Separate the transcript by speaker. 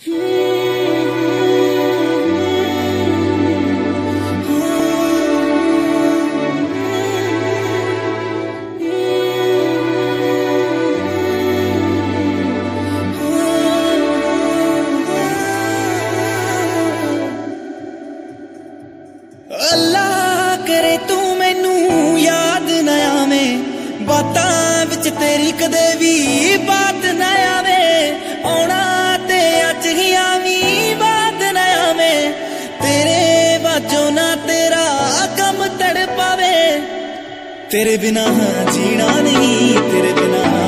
Speaker 1: अल्लाह करे तू मैनू याद ना आवे, बातां विच तेरी कदे भी बात ना आवे। आउणा ते अज ही आवी, बात ना आवे। तेरे वाजों ना तेरा कम तड़ पावे। तेरे बिना जीना नहीं, तेरे बिना